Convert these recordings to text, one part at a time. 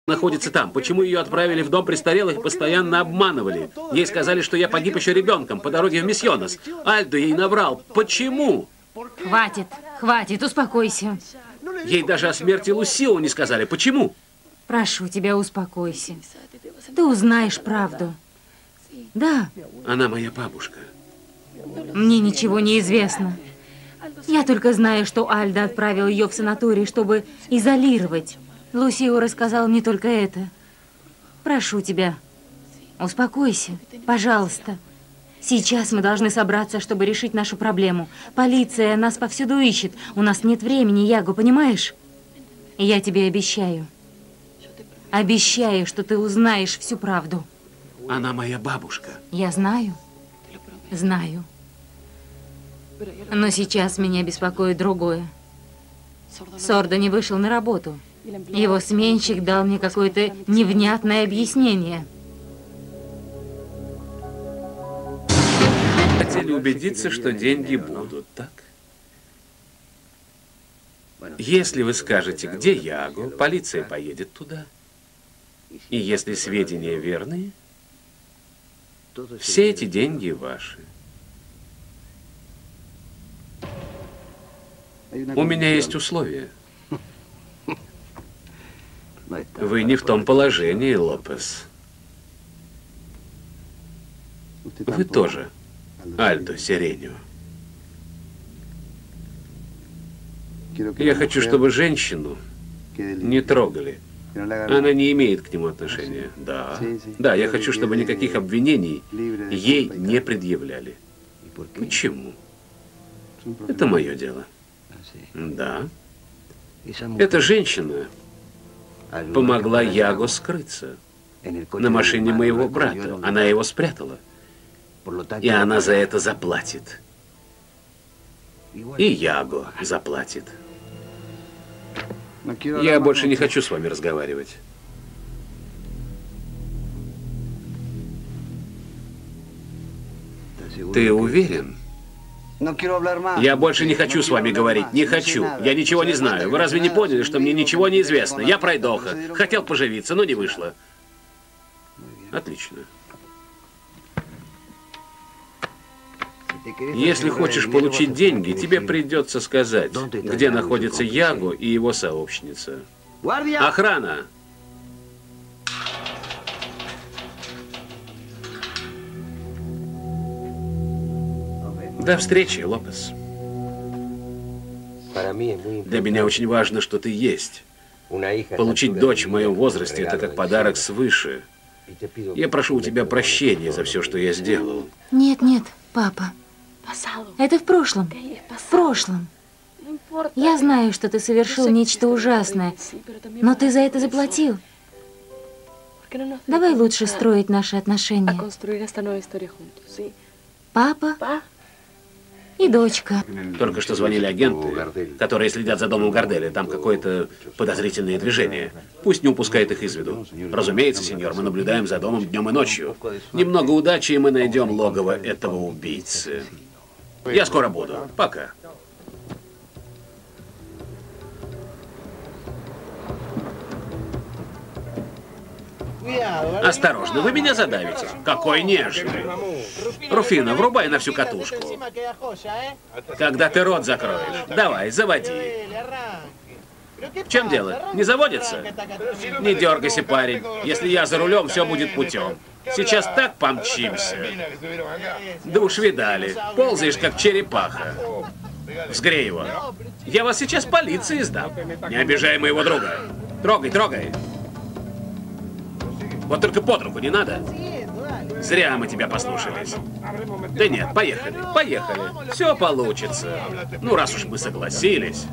находится там? Почему ее отправили в дом престарелых и постоянно обманывали? Ей сказали, что я погиб еще ребенком по дороге в Миссионос. Альдо ей наврал. Почему? Хватит, хватит, успокойся. Ей даже о смерти Лусио не сказали. Почему? Прошу тебя, успокойся. Ты узнаешь правду. Да. Она моя бабушка. Мне ничего не известно. Я только знаю, что Альдо отправил ее в санаторий, чтобы изолировать. Лусио рассказал мне только это. Прошу тебя, успокойся, пожалуйста. Сейчас мы должны собраться, чтобы решить нашу проблему. Полиция нас повсюду ищет. У нас нет времени, Яго, понимаешь? И я тебе обещаю. Обещаю, что ты узнаешь всю правду. Она моя бабушка. Я знаю. Знаю. Но сейчас меня беспокоит другое. Сордо не вышел на работу. Его сменщик дал мне какое-то невнятное объяснение. Хотели убедиться, что деньги будут, так? Если вы скажете, где Яго, полиция поедет туда. И если сведения верные, все эти деньги ваши. У меня есть условия. Вы не в том положении, Лопес. Вы тоже, Альдо Сиренио. Я хочу, чтобы женщину не трогали. Она не имеет к нему отношения. Да, да, я хочу, чтобы никаких обвинений ей не предъявляли. Почему? Это мое дело. Да. Эта женщина помогла Яго скрыться на машине моего брата. Она его спрятала. И она за это заплатит. И Яго заплатит. Я больше не хочу с вами разговаривать. Ты уверен? Я больше не хочу с вами говорить. Не хочу. Я ничего не знаю. Вы разве не поняли, что мне ничего не известно? Я пройдоха. Хотел поживиться, но не вышло. Отлично. Если хочешь получить деньги, тебе придется сказать, где находится Яго и его сообщница. Охрана! До встречи, Лопес. Для меня очень важно, что ты есть. Получить дочь в моем возрасте – это как подарок свыше. Я прошу у тебя прощения за все, что я сделал. Нет, нет, папа. Это в прошлом. В прошлом. Я знаю, что ты совершил нечто ужасное, но ты за это заплатил. Давай лучше строить наши отношения. Папа и дочка. Только что звонили агенты, которые следят за домом Гарделя. Там какое-то подозрительное движение. Пусть не упускает их из виду. Разумеется, сеньор, мы наблюдаем за домом днем и ночью. Немного удачи, и мы найдем логово этого убийцы. Я скоро буду. Пока. Осторожно, вы меня задавите. Какой нежный. Руфина, врубай на всю катушку. Когда ты рот закроешь. Давай, заводи. В чем дело? Не заводится? Не дергайся, парень. Если я за рулем, все будет путем. Сейчас так помчимся. Да уж видали. Ползаешь, как черепаха. Взгрей его. Я вас сейчас полиции сдам. Не обижай моего друга. Трогай, трогай. Вот только под руку не надо. Зря мы тебя послушались. Да нет, поехали, поехали. Все получится. Ну, раз уж мы согласились.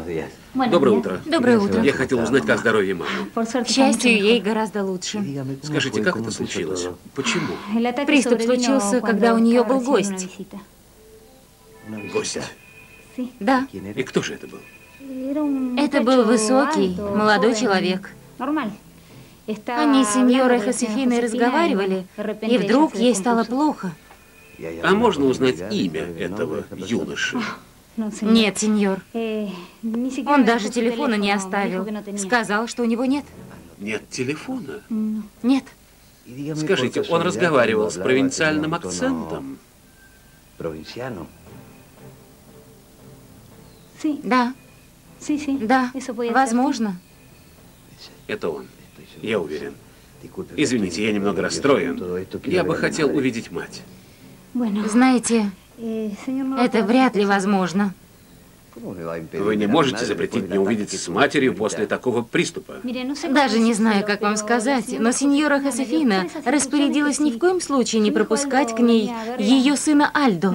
Доброе утро. Доброе утро. Я хотел узнать, как здоровье мамы. К счастью, ей гораздо лучше. Скажите, как это случилось? Почему? Приступ случился, когда у нее был гость. Гость. Да. И кто же это был? Это был высокий, молодой человек. Они с сеньорой Хосефиной разговаривали, и вдруг ей стало плохо. А можно узнать имя этого юноши? Нет, сеньор. Он даже телефона не оставил. Сказал, что у него нет. Нет телефона? Нет. Скажите, он разговаривал с провинциальным акцентом? Да. Да, возможно. Это он. Я уверен. Извините, я немного расстроен. Я бы хотел увидеть мать. Знаете, это вряд ли возможно. Вы не можете запретить мне увидеться с матерью после такого приступа. Даже не знаю, как вам сказать, но сеньора Хосефина распорядилась ни в коем случае не пропускать к ней ее сына Альдо.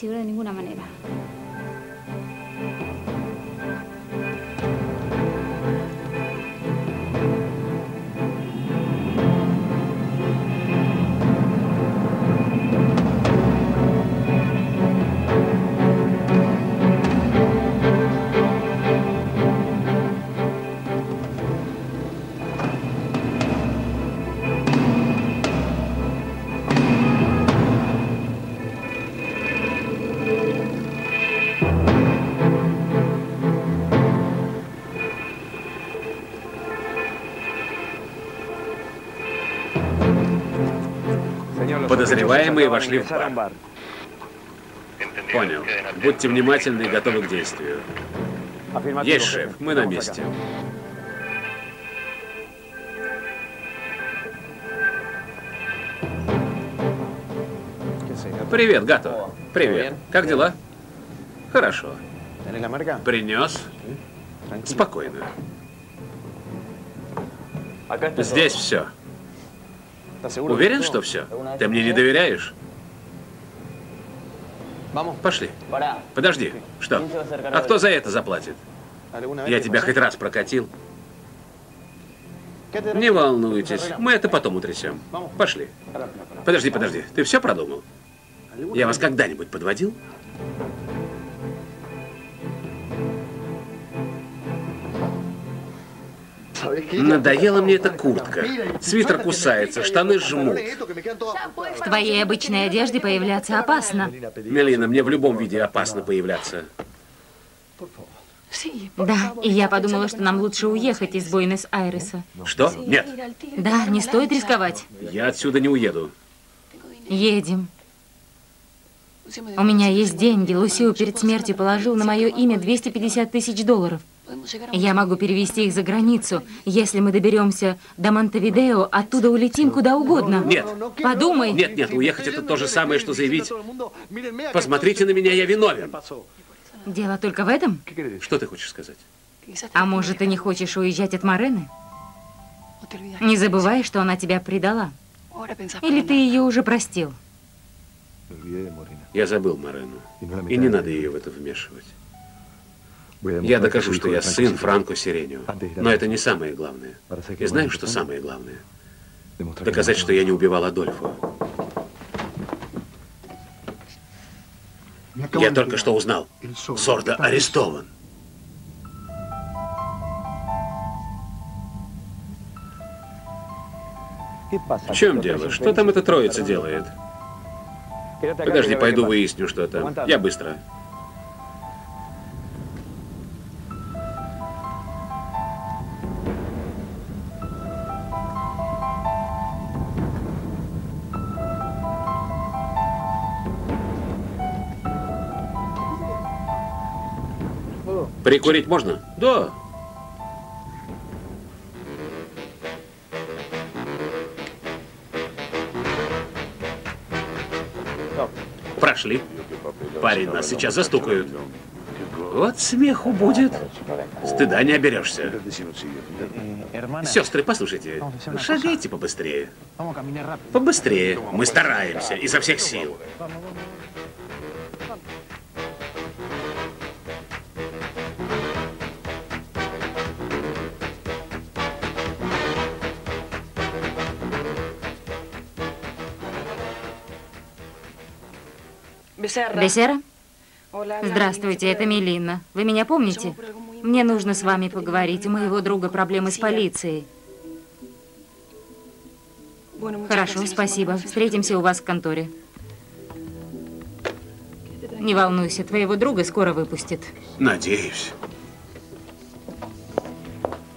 Подозреваемые вошли в бар. Понял. Будьте внимательны и готовы к действию. Есть, шеф. Мы на месте. Привет, Гато. Привет. Как дела? Хорошо. Принес? Спокойно. Здесь все. Уверен, что все? Ты мне не доверяешь? Пошли. Подожди. Что? А кто за это заплатит? Я тебя хоть раз прокатил. Не волнуйтесь, мы это потом утрясем. Пошли. Подожди, подожди. Ты все продумал? Я вас когда-нибудь подводил? Надоела мне эта куртка. Свитер кусается, штаны жмут. В твоей обычной одежде появляться опасно. Мелина, мне в любом виде опасно появляться. Да, и я подумала, что нам лучше уехать из Буэнос-Айреса. Что? Нет. Да, не стоит рисковать. Я отсюда не уеду. Едем. У меня есть деньги. Лусио перед смертью положил на мое имя $250 000. Я могу перевести их за границу. Если мы доберемся до Монтевидео, оттуда улетим куда угодно. Нет. Подумай. Нет, нет, уехать это то же самое, что заявить: посмотрите на меня, я виновен. Дело только в этом? Что ты хочешь сказать? А может, ты не хочешь уезжать от Морены? Не забывай, что она тебя предала. Или ты ее уже простил? Я забыл Морену. И не надо ее в это вмешивать. Я докажу, что я сын Франко Сиренио. Но это не самое главное. И знаешь, что самое главное? Доказать, что я не убивал Адольфо. Я только что узнал. Сордо арестован. В чем дело? Что там эта троица делает? Подожди, пойду выясню, что там. Я быстро. Прикурить можно? Да. Прошли. Парень, нас сейчас застукают. Вот смеху будет. Стыда не оберешься. Сестры, послушайте, шагайте побыстрее. Побыстрее. Мы стараемся изо всех сил. Бесера? Здравствуйте, это Мелина. Вы меня помните? Мне нужно с вами поговорить. У моего друга проблемы с полицией. Хорошо, спасибо. Встретимся у вас в конторе. Не волнуйся, твоего друга скоро выпустят. Надеюсь.